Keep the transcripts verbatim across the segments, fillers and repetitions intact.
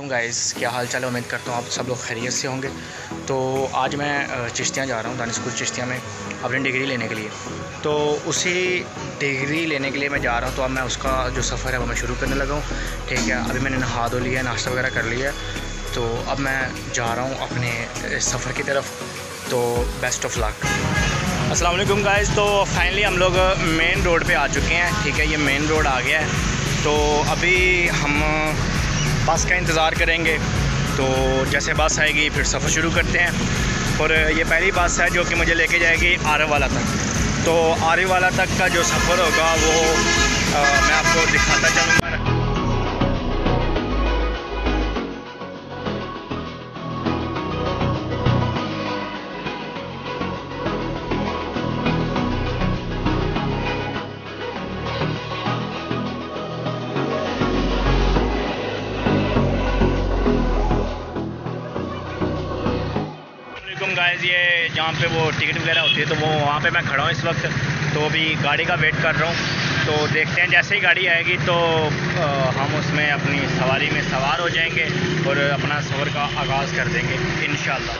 वालेकुम गाइस, क्या हाल चाल है। उम्मीद करता हूँ आप सब लोग खैरियत से होंगे। तो आज मैं चिश्तियाँ जा रहा हूँ, दानिश स्कूल चिश्तियाँ में अपनी डिग्री लेने के लिए। तो उसी डिग्री लेने के लिए मैं जा रहा हूँ। तो अब मैं उसका जो सफ़र है वो मैं शुरू करने लगा हूँ। ठीक है, अभी मैंने नहा धो लिया है, नाश्ता वगैरह कर लिया है। तो अब मैं जा रहा हूँ अपने सफ़र की तरफ। तो बेस्ट ऑफ लक। अस्सलाम वालेकुम गाइस। तो फाइनली हम लोग मेन रोड पे आ चुके हैं। ठीक है, ये मेन रोड आ गया है। तो अभी हम बस का इंतज़ार करेंगे। तो जैसे बस आएगी फिर सफ़र शुरू करते हैं। और ये पहली बस है जो कि मुझे लेके जाएगी आरव वाला तक। तो आरव वाला तक का जो सफ़र होगा वो आ, मैं आपको दिखाता चलूँगा। गाइस, ये जहाँ पे वो टिकट वगैरह होती है तो वो वहाँ पे मैं खड़ा हूँ इस वक्त। तो अभी गाड़ी का वेट कर रहा हूँ। तो देखते हैं, जैसे ही गाड़ी आएगी तो आ, हम उसमें अपनी सवारी में सवार हो जाएंगे और अपना सफ़र का आगाज़ कर देंगे इंशाल्लाह।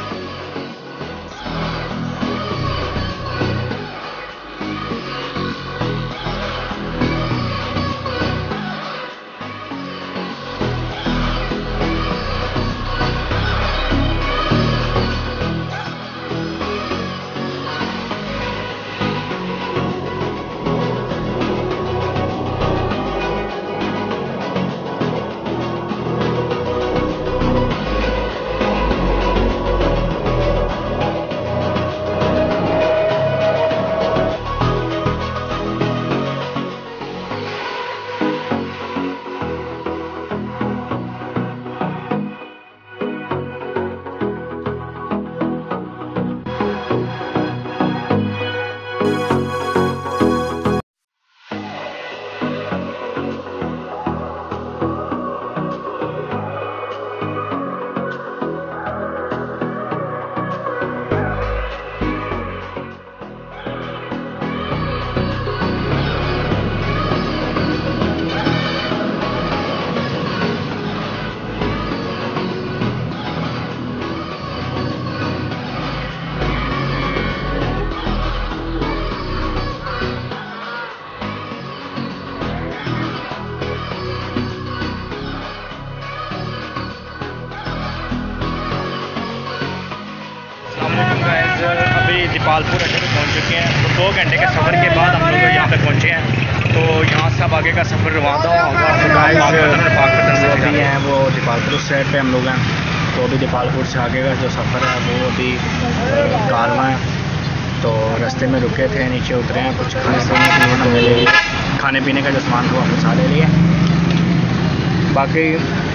अभी दीपालपुर अड्डे पे पहुंच चुके हैं। तो दो घंटे के सफ़र के बाद हम लोग यहाँ पे पहुँचे हैं। तो यहाँ से अब आगे का सफ़र रवाना होगा। अभी हैं वो दीपालपुर साइड पे हम लोग हैं। तो अभी दीपालपुर से आगे का जो सफ़र है वो अभी कारवां है। तो रास्ते में रुके थे, नीचे उतरे हैं, कुछ खाने पीने के लिए हमने ले लिया। खाने पीने का जो सामान था वो हमने सारे लिए। बाकी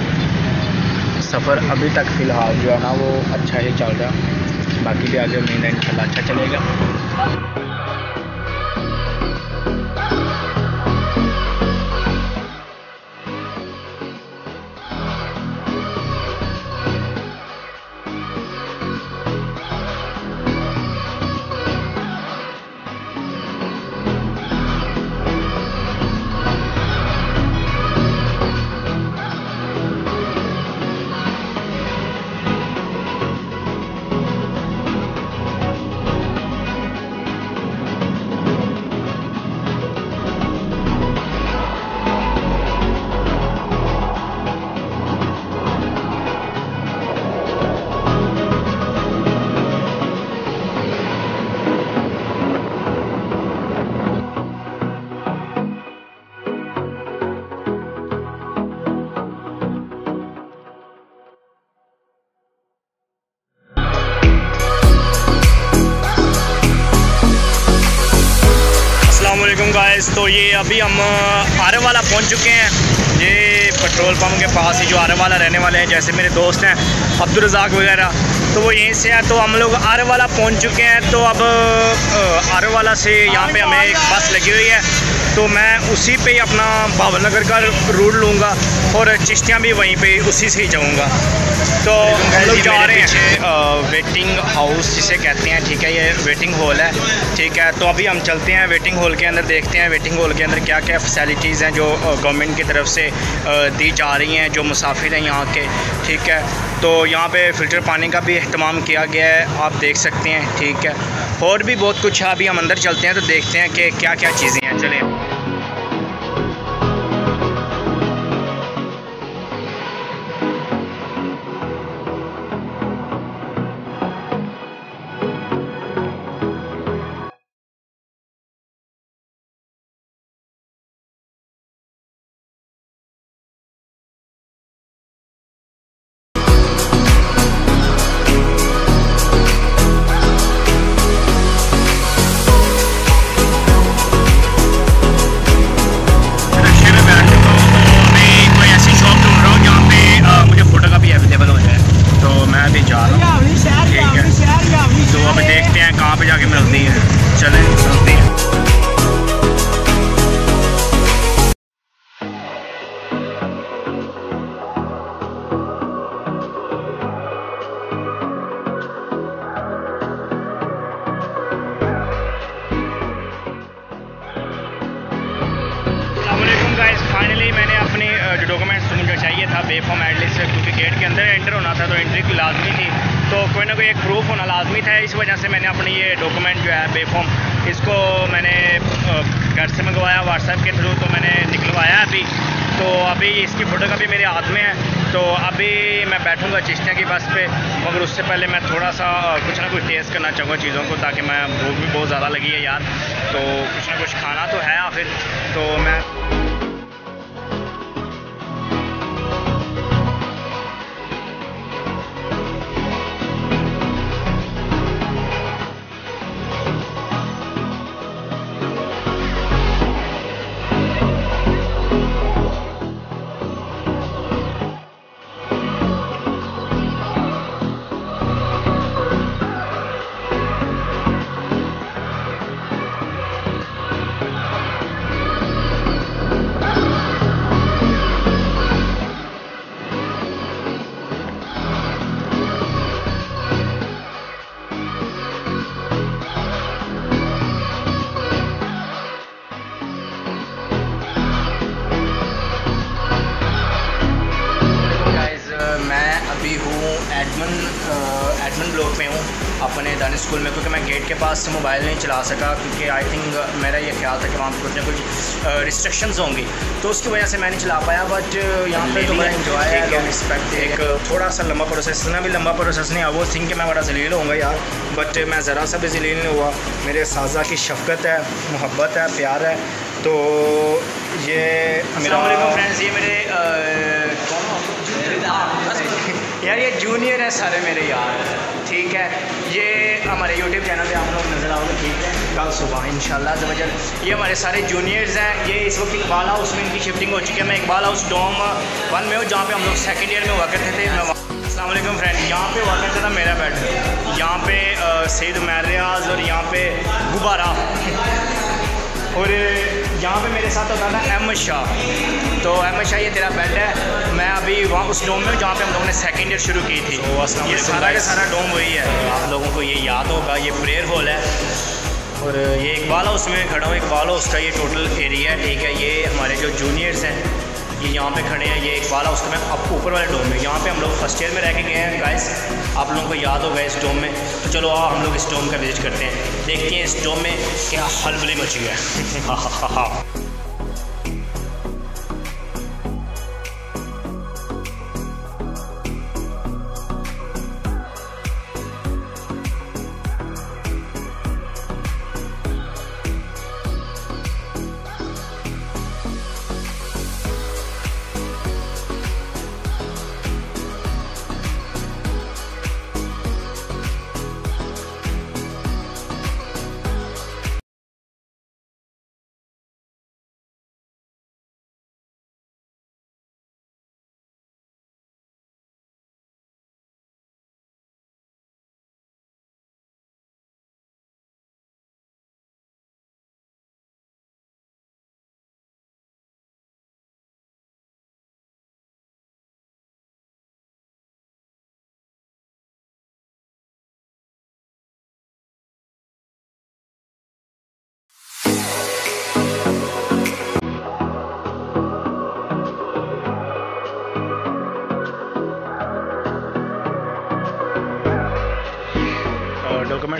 सफ़र अभी तक फ़िलहाल जो है ना वो अच्छा ही चल रहा है। बाकी भी आगे उम्मीद है इंशाल्लाह अच्छा चलेगा। गाइस, तो ये अभी हम आरव वाला पहुंच चुके हैं। ये पेट्रोल पंप के पास ही जो आरव वाला रहने वाले हैं, जैसे मेरे दोस्त हैं अब्दुल रज़ाक वगैरह, तो वो यहीं से है। तो हम लोग आरव वाला पहुंच चुके हैं। तो अब आरव वाला से यहाँ पे हमें एक बस लगी हुई है। तो मैं उसी पे ही अपना भावन नगर का रूट लूँगा और चिश्तियाँ भी वहीं पे उसी से ही जाऊँगा। तो हम लोग जा रहे हैं वेटिंग हाउस जिसे कहते हैं, ठीक है, ये वेटिंग हॉल है, ठीक है। तो अभी हम चलते हैं वेटिंग हॉल के अंदर, देखते हैं वेटिंग हॉल के अंदर क्या क्या फैसिलिटीज़ हैं जो गवर्नमेंट की तरफ से दी जा रही हैं जो मुसाफिर हैं यहाँ के, ठीक है। तो यहाँ पे फ़िल्टर पानी का भी अहतमाम किया गया है, आप देख सकते हैं, ठीक है। और भी बहुत कुछ है, अभी हम अंदर चलते हैं तो देखते हैं कि क्या क्या चीज़ें हैं। चलें। फाइनली मैंने अपने जो डॉक्यूमेंट्स मुझे चाहिए था बेफॉर्म एडलिस्ट से, क्योंकि गेट के अंदर एंटर होना था तो एंट्री की लाजमी थी, तो कोई ना कोई एक प्रूफ होना लाजमी था। इस वजह से मैंने अपनी ये डॉक्यूमेंट जो है बेफॉर्म, इसको मैंने घर से मंगवाया व्हाट्सएप के थ्रू, तो मैंने निकलवाया अभी। तो अभी इसकी फ़ोटो कापी मेरे हाथ में है। तो अभी मैं बैठूंगा चिश्तिया की बस पे, मगर उससे पहले मैं थोड़ा सा कुछ ना कुछ टेस्ट करना चाहूँगा चीज़ों को, ताकि मैं भूख भी बहुत ज़्यादा लगी है यार, तो कुछ ना कुछ खाना तो है आखिर। तो मैं एडमन एडमन ब्लॉक में हूँ अपने दानिश स्कूल में, क्योंकि मैं गेट के पास से मोबाइल नहीं चला सका, क्योंकि आई थिंक मेरा ये ख्याल था कि वहाँ पर कुछ ना कुछ रिस्ट्रिक्शंस होंगी, तो उसकी वजह से मैं नहीं चला पाया। बट यहाँ पे तो बड़ा इंजॉय है, रिस्पेक्ट। एक थोड़ा सा लंबा प्रोसेस, इतना भी लंबा प्रोसेस नहीं है, वो थिंक कि मैं बड़ा जलील होऊंगा यार, बट मैं ज़रा सा भी जलील नहीं हुआ। मेरे साजा की शफ़क़त है, मोहब्बत है, प्यार है। तो ये मेरा फ्रेंड्स, ये मेरे यार ये जूनियर है सारे मेरे यार, ठीक है। ये हमारे यूट्यूब चैनल पे आप लोग नज़र आओगे, ठीक है, कल सुबह इंशाल्लाह ज़बरदस्त। ये हमारे सारे जूनियर्स हैं। ये इस वक्त इकबाल हाउस में इनकी शिफ्टिंग हो चुकी है। मैं इकबाल हाउस डोम वन में हूँ, जहाँ पे हम लोग सेकेंड ईयर में हुआ करते थे। अस्सलाम वालेकुम फ्रेंड, यहाँ पे हुआ करता था मेरा बेड, यहाँ पे सईद उमर रियाज और यहाँ पे गुब्बारा और यहाँ पे मेरे साथ होता था अहमद शाह। तो अहमद शाह ये तेरा बेड है। मैं अभी वहाँ उस डोम में हूँ जहाँ पे हम लोगों ने सेकेंड ईयर शुरू की थी। तो ये सारा का सारा डोम वही है, आप लोगों को ये याद होगा। ये प्रेयर हॉल है और ये इकबाल हाउस में खड़ा हूँ। इकबाल हाउस का ये टोटल एरिया है, ठीक है। ये हमारे जो जूनियर्स हैं ये यहाँ पे खड़े हैं। ये इकबाल हाउस का मैं अब ऊपर वाले डोम में, यहाँ पे हम लोग फर्स्ट ईयर में रह के गए हैं गाइस, आप लोगों को याद होगा इस डोम में। तो चलो आओ हम लोग इस डोम का विजिट करते हैं, देखते हैं इस डोम में क्या हलबली मची है।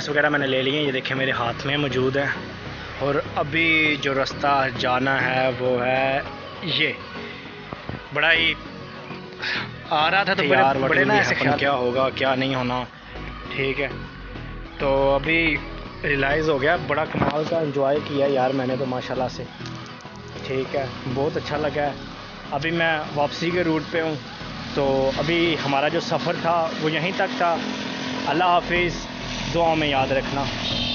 लाइसेंस वगैरह मैंने ले लिए, ये देखें मेरे हाथ में मौजूद है। और अभी जो रास्ता जाना है वो है ये, बड़ा ही आ रहा था तो यार बड़े ना ऐसे ख्याल क्या होगा क्या नहीं होना, ठीक है। तो अभी रियलाइज़ हो गया, बड़ा कमाल का एंजॉय किया यार मैंने तो माशाल्लाह से, ठीक है, बहुत अच्छा लगा है। अभी मैं वापसी के रूट पे हूँ, तो अभी हमारा जो सफ़र था वो यहीं तक था। अल्लाह हाफिज़, दुआ में याद रखना।